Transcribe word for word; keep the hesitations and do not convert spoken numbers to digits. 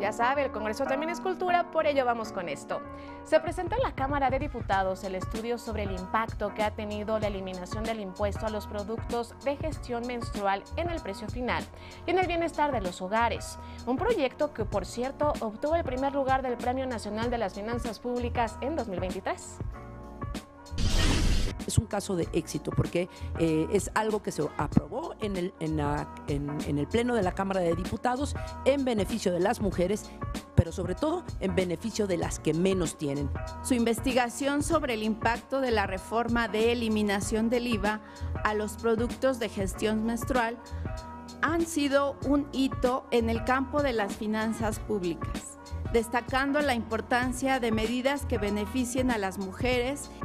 Ya sabe, el Congreso también es cultura, por ello vamos con esto. Se presentó en la Cámara de Diputados el estudio sobre el impacto que ha tenido la eliminación del impuesto a los productos de gestión menstrual en el precio final y en el bienestar de los hogares. Un proyecto que, por cierto, obtuvo el primer lugar del Premio Nacional de las Finanzas Públicas en dos mil veintitrés. Es un caso de éxito porque eh, es algo que se aprobó en el, en, la, en, en el Pleno de la Cámara de Diputados en beneficio de las mujeres, pero sobre todo en beneficio de las que menos tienen. Su investigación sobre el impacto de la reforma de eliminación del I V A a los productos de gestión menstrual han sido un hito en el campo de las finanzas públicas, destacando la importancia de medidas que beneficien a las mujeres